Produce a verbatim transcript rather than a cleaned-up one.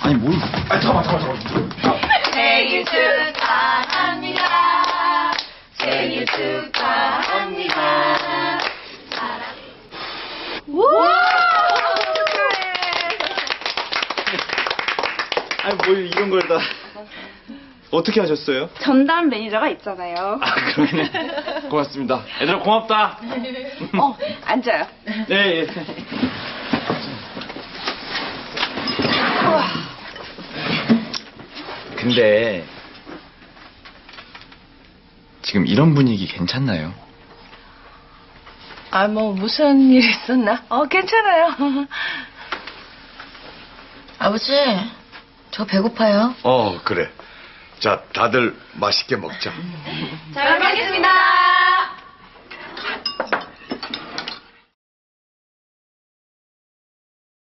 아니 뭘? 아 잠깐만 잠깐만 잠깐만. 생일 축하합니다. 생일 축하합니다. 사랑. 와! 아니 뭘 이런 걸 다 어떻게 하셨어요? 전담 매니저가 있잖아요. 아 그러네. 고맙습니다. 얘들아 고맙다. 어, 앉아요. 네. 예. 근데 지금 이런 분위기 괜찮나요? 아, 뭐 무슨 일 있었나? 어, 괜찮아요. 아버지, 저 배고파요. 어, 그래. 자, 다들 맛있게 먹자. 잘 먹겠습니다.